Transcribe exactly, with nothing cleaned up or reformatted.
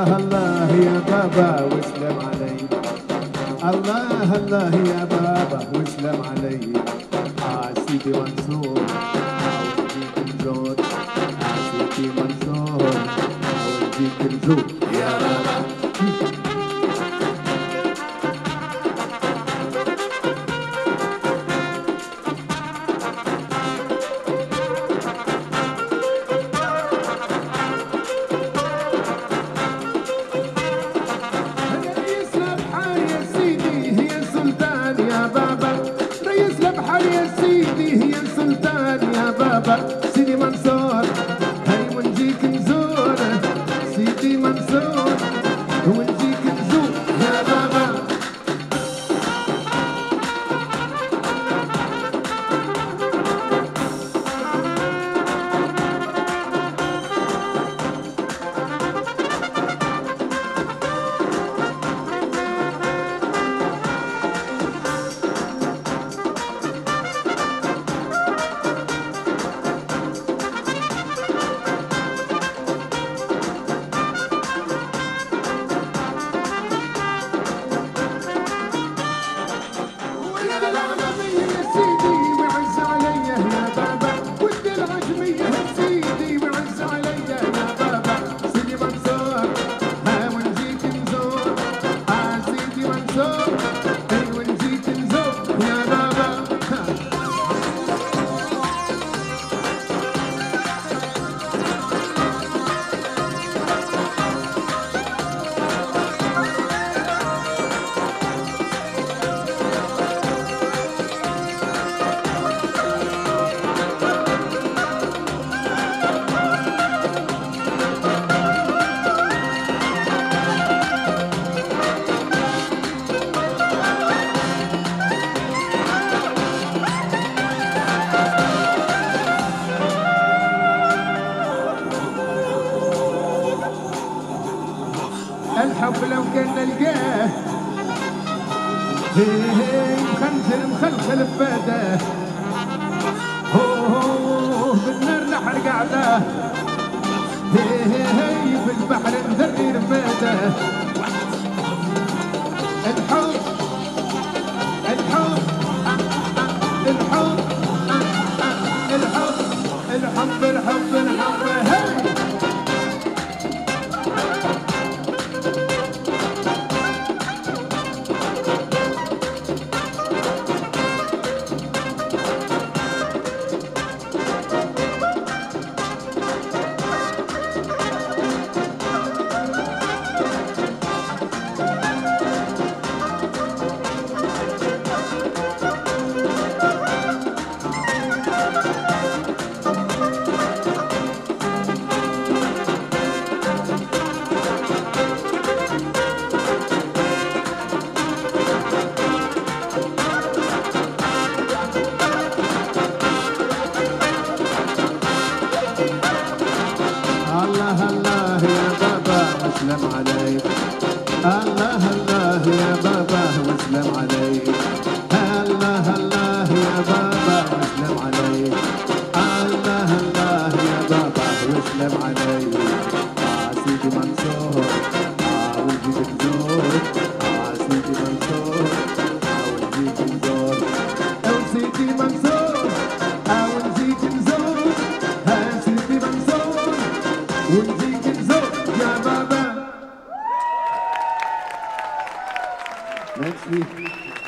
الله الله يا بابا وسلم علي. الله الله يا بابا وسلم علي. آه سيدي منصور عاوديك نزور. آه سيدي منصور عاوديك نزور يا بابا. سيدي منصور هاي ونجيك نزور. سيدي منصور ونجيك نزور يا بابا. الحب لو كان نلقاه هي هي مخنزل مخلخل بباداه. هو بالنار نحرق عداه. هي هي في البحر نذري رفاده. الحب الحب الحب الحب الحب الحب الحب هي. الله الله يا بابا وسلم عليك. الله الله يا بابا وسلم عليك. الله الله يا بابا وسلم عليك. الله الله يا بابا وسلم عليك. آه سيدي منصور آه ونجيك نزور. آه سيدي منصور آه ونجيك نزور. أو سيدي منصور آه ونجيك نزور. آه سيدي منصور ونجيك نزور يا بابا. Merci.